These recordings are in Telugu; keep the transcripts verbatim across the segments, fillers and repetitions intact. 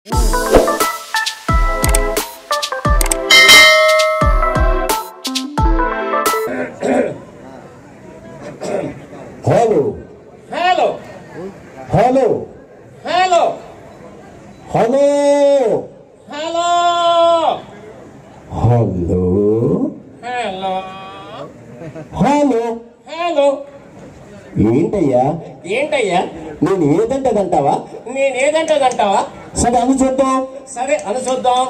Hello hello hello hello hello hello hello hello hello hello ఏంటయ్యా ఏంటయ్యా నేను ఏదంటదంటావా నేనేదంటదంటావా? సరే అను చూద్దాం. సరే అని చూద్దాం.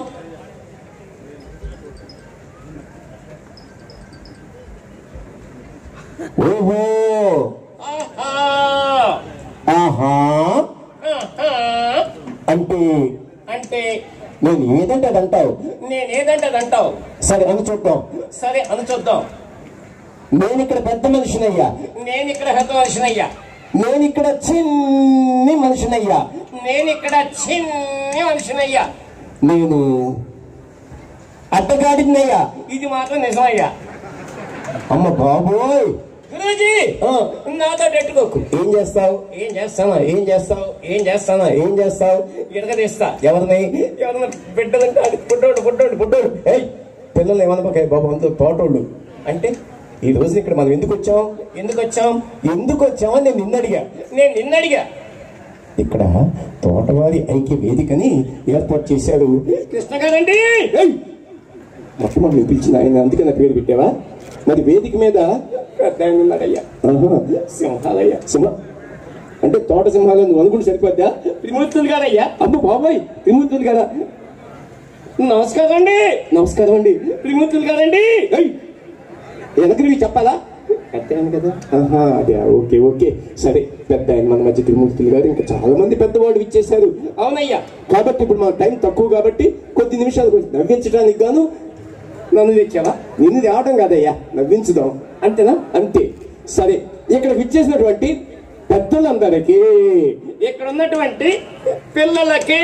ఓహో ఆహా ఆహా ఆహా అంటే అంటే నేను ఏదంటదంటావు. నేనేదంటదంటావు. సరే అను చూద్దాం. సరే అని చూద్దాం. నేను ఇక్కడ పెద్ద మనిషినయ్యా. నేను ఇక్కడ పెద్ద మనిషినయ్యా. నేను ఇక్కడ చిన్ని మనిషినయ్యా. నేను ఇక్కడ చిన్ని మనిషినయ్యా. నేను అడ్డగాడినయ్యా. ఇది మాత్రం నిజమయ్యా. అమ్మ బాబోయ్. గురూజీ ఆ, నాతో పెట్టుకోకు. ఏం చేస్తావు? ఏం చేస్తానా ఏం చేస్తావు ఏం చేస్తానా ఏం చేస్తావు? ఇడగదీస్తా. ఎవరిని? ఎవరన్నా బిడ్డలంటే అది పుట్టోడు పుట్టోడు పుట్టోడు. ఏయ్, పిల్లలు ఏమన్నా బాబు అంత తోటోళ్ళు అంటే ఈ రోజు ఇక్కడ మనం ఎందుకు వచ్చాం? ఎందుకు వచ్చాం? ఎందుకు వచ్చామని నేను నిన్న అడిగా. నేను నిన్న అడిగా. ఇక్కడ తోటవారి ఐక్య వేదికని ఏర్పాటు చేశారు. కృష్ణ గారండి. ఏయ్, మొట్టమొదటి పిలిచిన ఆయన అందుకే నా పేరు పెట్టావా? మరి వేదిక మీద పెద్ద ఆయన ఉన్నాడయ్యా. ఆహా, సింహాలయ్య. సింహ అంటే తోట సింహాలు నువ్వు అనుకుంటే సరిపోద్దా? త్రిమూర్తులు గారయ్యా. అమ్మ బాబాయ్, త్రిమూర్తులు గారా? నమస్కారం అండి. నమస్కారం అండి. త్రిమూర్తులు గారండి. ఏయ్, వెనకరివి చెప్పాలా? పెద్ద ఆయన కదా. ఆహా, అదే ఓకే ఓకే సరే. పెద్ద ఆయన మన మధ్య త్రిమూర్తులు గారు ఇంకా చాలా మంది పెద్దవాళ్ళు ఇచ్చేశారు. అవునయ్యా. కాబట్టి ఇప్పుడు మన టైం తక్కువ కాబట్టి కొద్ది నిమిషాలు కొంచెం నవ్వించడానికి గాను నన్ను తెచ్చావా? నిన్ను రావడం కాదయ్యా, నవ్వించుదాం. అంతేనా? అంతే. సరే, ఇక్కడ విచ్చేసినటువంటి పెద్దలందరికీ, ఇక్కడ ఉన్నటువంటి పిల్లలకి,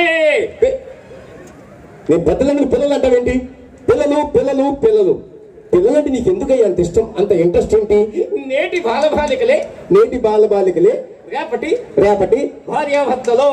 నేను పెద్దలందరూ పిల్లలు అంటావేంటి? పిల్లలు పిల్లలు పిల్లలు పిల్లలంటే నీకు ఎందుకయ్యా అంత ఇష్టం, అంత ఇంట్రెస్ట్ ఏంటి? నేటి బాలబాలికలే నేటి బాల బాలికలే రేపటి రేపటి భార్యాభర్తలు.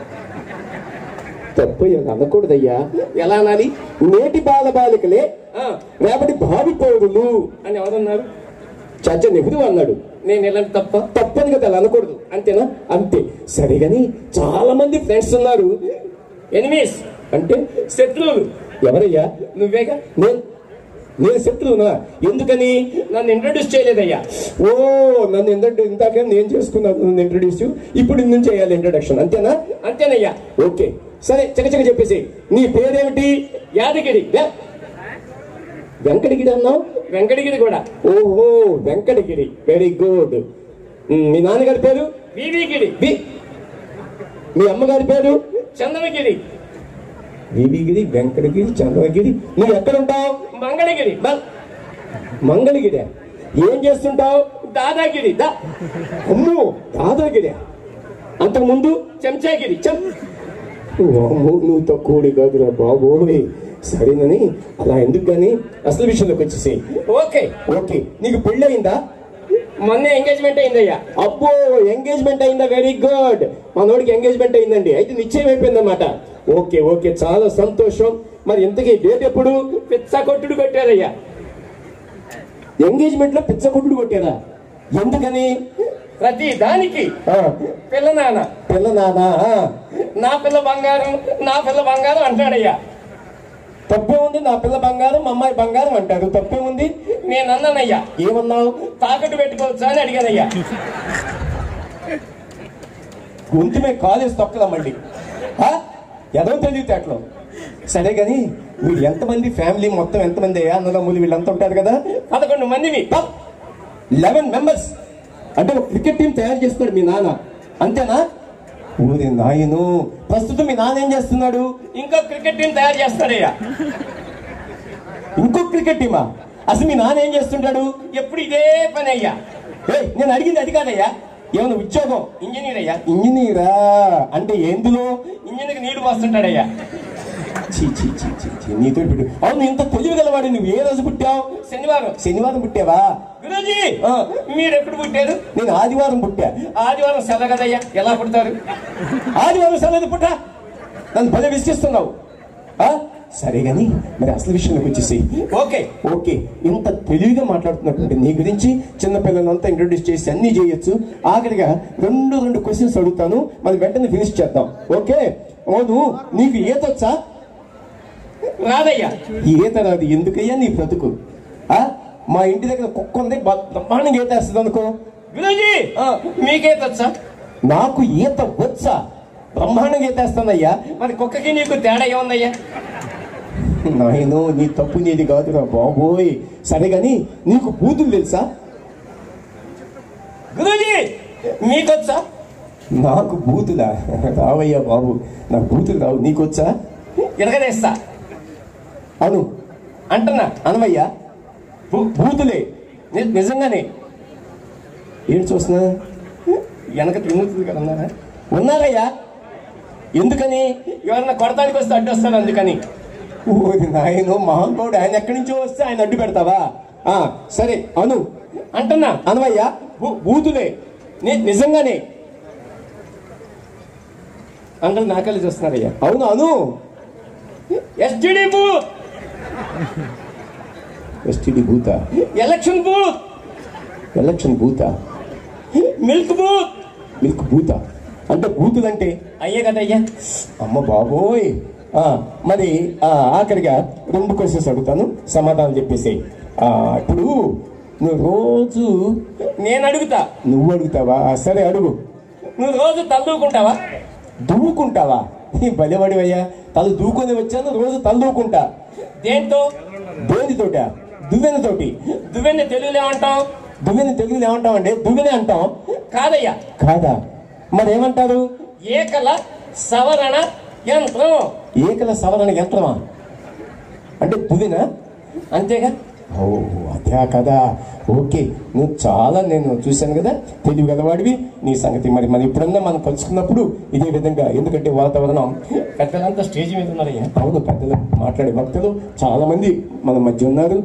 తప్పు అనకూడదయ్యా. ఎలా అనాలి? నేటి బాల బాలికలే ఆ, రేపటి భావి పౌరులు అని ఎవరన్నారు? చర్చ నెహ్రూ అన్నాడు. నేను ఇలాంటి తప్ప తప్పని కదా అలా అనకూడదు. అంతేనా? అంతే. సరే గాని చాలా మంది ఫ్రెండ్స్ ఉన్నారు. ఎనిమీస్ అంటే శత్రువులు. ఎవరయ్యా? నువ్వేగా. నేను నేను శత్రువునా? ఎందుకని? నన్ను ఇంట్రొడ్యూస్ చేయలేదయ్యా. ఓ, నన్ను ఎందుకంటే ఇందాక నేను చేసుకున్నాను నన్ను ఇంట్రొడ్యూస్. ఇప్పుడు నేను చేయాలి ఇంట్రొడక్షన్. అంతేనా? అంతేనయ్యా. ఓకే సరే, చకచక చెప్పేసి. నీ పేరేమిటి? యాదగిరి. వెంకటగిరి అన్నావు. వెంకటగిరి కూడా. ఓహో, వెంకటగిరి. Very good. మీ నాన్నగారి పేరు? వివిగిరి. వి. మీ అమ్మగారి పేరు? చందనగిరి. వివిగిరి, వెంకటగిరి, చంద్రగిరి. నువ్వు ఎక్కడ ఉంటావు? మంగళగిరి. మంగళగిరి. ఏం చేస్తుంటావు? దాదాగిరి. దా అమ్మో, దాదాగిరి. అంతకు ముందు చెంచాగిరి. చెం అమ్మో, నువ్వు తక్కువడి కాదురా బాబోయ్. సరేనని అలా ఎందుకు గాని అసలు విషయంలోకి వచ్చేసి. ఓకే ఓకే, నీకు పెళ్ళి అయిందా? మొన్న ఎంగేజ్మెంట్ అయిందయ్యా. అబ్బో, ఎంగేజ్మెంట్ అయిందా? Very good. మనోడికి ఎంగేజ్మెంట్ అయిందండి. అయితే నిశ్చయం అయిపోయింది అనమాట. ఓకే ఓకే, చాలా సంతోషం. మరి ఇంతకీ డేట్ ఎప్పుడు? పిచ్చ కొట్టుడు కొట్టారయ్యా. ఎంగేజ్మెంట్ లో పిచ్చ కొట్టుడు కొట్టారా? ఎందుకని? ప్రతి దానికి ఆ, పిల్ల నాన్న పిల్ల నానా? నా పిల్ల బంగారం నా పిల్ల బంగారం అంటాడయ్యా. తప్పే ఉంది. నా పిల్ల బంగారం, మా అమ్మాయి బంగారం అంటారు. తప్పే ఉంది. నేను అన్నానయ్యా. ఏమన్నావు? తాకట్టు పెట్టుకోవచ్చా అని అడిగానయ్యా. గొంతు మీద కాలేసి తొక్కదా మళ్ళీ. ఎదో తెలియతే అట్లా. సరే గాని మీరు ఎంతమంది ఫ్యామిలీ మొత్తం ఎంతమంది అయ్యా? అన్నదమ్ములు వీళ్ళంతా ఉంటారు కదా. పదకొండు మందివి. Eleven members. అంటే ఒక క్రికెట్ టీం తయారు చేస్తున్నాడు మీ నాన్న. అంతేనా? ఊరి నాయను. ప్రస్తుతం మీ నాన్న ఏం చేస్తున్నాడు? ఇంకో క్రికెట్ టీం తయారు చేస్తాడయ్యా. ఇంకో క్రికెట్ టీమా? అసలు మీ నాన్న ఏం చేస్తుంటాడు? ఎప్పుడు ఇదే పని అయ్యా. నేను అడిగింది అది కాదయ్యా. ఏమన్నా ఉద్యోగం? ఇంజనీర్ అయ్యా. ఇంజనీరా? అంటే ఎందులో? ఇంజనీర్కి నీళ్లు పోస్తుంటాడయ్యా. చీ చీ చీ చీ చీ, నీతో పెట్టు. అవును, ఇంత తెలివి గలవాడు. నువ్వు ఏ రోజు పుట్టావు? శనివారం. శనివారం పుట్టావా? గురూజీ, మీరు ఎప్పుడు పుట్టారు? నేను ఆదివారం పుట్టా. ఆదివారం సెలవు కదయ్యా. ఎలా పుడతారు? ఆదివారం సెలవు పుట్టా. నన్ను భలే విసిగిస్తున్నావు. సరే గాని మరి అసలు విషయంలోకి వచ్చేసి ఓకే ఓకే ఇంత తెలివిగా మాట్లాడుతున్నటువంటి నీ గురించి చిన్నపిల్లలంతా ఇంట్రొడ్యూస్ చేసి అన్ని చేయొచ్చు. ఆఖరిగా రెండు రెండు క్వశ్చన్స్ అడుగుతాను, మరి వెంటనే ఫినిష్ చేద్దాం. ఓకే అవును, నీకు ఈత వచ్చా? రాదయ్యా. ఈత రాదు ఎందుకయ్యా నీ బ్రతుకు? మా ఇంటి దగ్గర కుక్క ఉంది, బ్రహ్మాండంగా ఈత వేస్తుంది అనుకో. గురూజీ మీకేత వచ్చా? నాకు ఈత వచ్చా? బ్రహ్మాండంగా ఈత వేస్తానయ్యా. మరి కుక్కకి నీకు తేడా ఏముందయ్యా? నాయనో నీ తప్పు నీది కాదురా బాబోయ్. సరే గాని నీకు బూతులు తెలుసా? గురూజీ మీకొచ్చా? నాకు బూతులా? రావయ్యా బాబు, నాకు బూతులు రావు. నీకొచ్చా? ఎరగదేస్తా అను అంటున్నా. అనవయ్యా, బూతులే నిజంగానే. ఏంటి చూస్తున్నా? వెనక తిరుగుతుంది కదా. ఉన్నారా? ఉన్నారయ్యా. ఎందుకని? ఎవరన్నా కొడతానికి వస్తే అడ్డు వస్తాను అందుకని. ఓది నాయనో మహానుభావుడు, ఆయన ఎక్కడి నుంచో వస్తే ఆయన అడ్డు పెడతావా? ఆ సరే అను అంటున్నా. అనవయ్యా, బూతులే నిజంగానే. అందరూ నాకల్లి చూస్తున్నారయ్యా. అవును అను. STD booth. ఎస్టీడీ బూతా? Election booth. ఎలక్షన్ బూతా? Milk booth. మిల్క్ బూతా అంటే బూతులు అంటే అయ్యే కదయ్యా. అమ్మ బాబోయ్. మరి ఆఖరిగా రెండు క్వశ్చన్స్ అడుగుతాను, సమాధానం చెప్పేసి. ఇప్పుడు నువ్వు రోజు నేను అడుగుతా, నువ్వు అడుగుతావా? సరే అడుగు. నువ్వు రోజు తల దూకుంటావా? దూకుంటావా? భలేవాడివయ్యా. తల దూకొని వచ్చాను, రోజు తల దూకుంటా. దేంతో? దేనితోట? దువ్వెనతోటి. దువ్వెని తెలుగులో ఏమంటాం? దువ్వెని తెలుగులో ఏమంటాం అంటే దువ్వెనే అంటాం. కాదయ్యా. కాదా? మరి ఏమంటారు? ఏకల సవరణ యంత్రం. ఏకల సవరణ యంత్రమా? అంటే దువ్వెనా? అంతేగా. ఓ అదే కదా. ఓకే, నువ్వు చాలా నేను చూశాను కదా, తెలివి గలవాడివి. నీ సంగతి మరి మరి ఎప్పుడన్నా మనం కలుసుకున్నప్పుడు ఇదే విధంగా, ఎందుకంటే వాతావరణం పెద్దలంతా స్టేజ్ మీద ఉన్నారయ్యా. అవును, పెద్దలు మాట్లాడే భక్తులు చాలా మంది మన మధ్య ఉన్నారు.